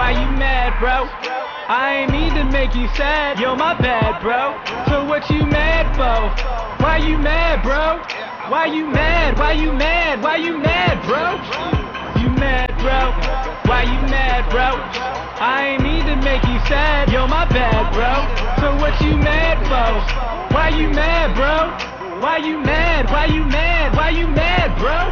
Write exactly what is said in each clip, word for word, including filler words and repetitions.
Why you mad, bro? I ain't mean to make you sad. Yo, my bad, bro. So what you mad for? Why you mad, bro? Why you mad? Why you mad? Why you mad, bro? You mad, bro? Why you mad, bro? I ain't mean to make you sad. Yo, my bad, bro. So what you mad for? Why you mad, bro? Why you mad? Why you mad? Why you mad, bro?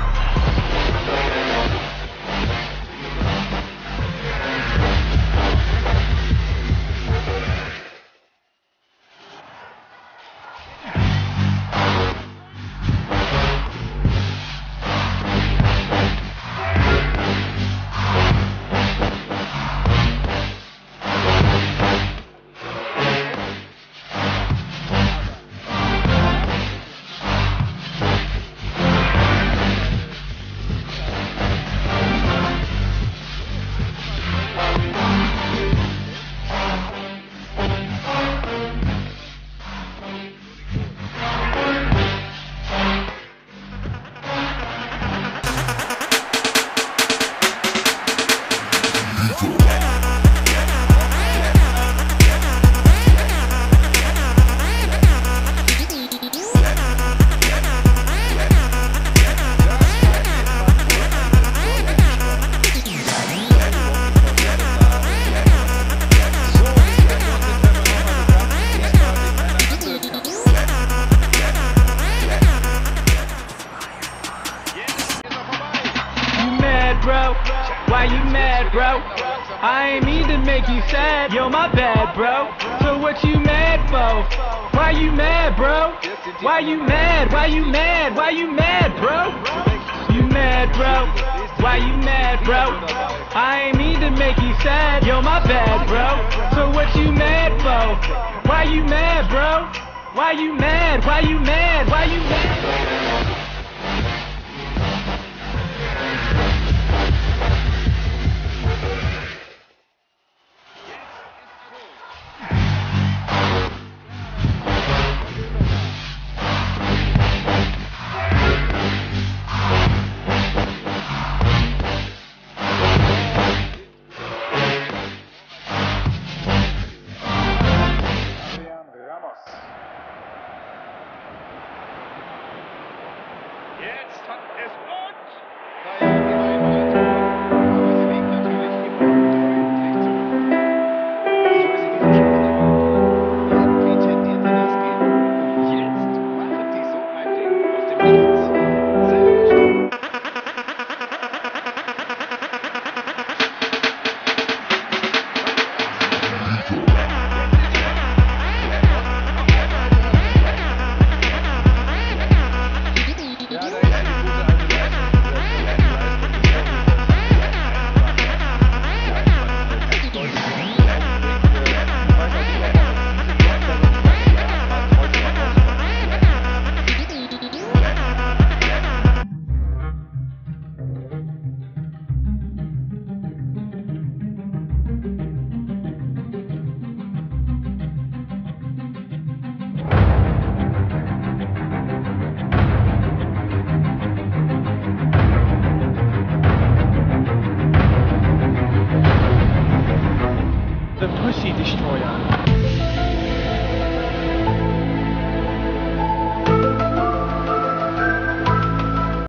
Bro, why you mad, bro? I ain't mean to make you sad. Yo, my bad, bro. So what you mad for? Why you mad, bro? Why you mad? Why you mad? Why you mad, bro? You mad, bro? Why you mad, bro? I ain't mean to make you sad. Yo, my bad, bro. So what you mad for? Why you mad, bro? Why you mad? Why you mad? Why you mad? Jetzt hat es...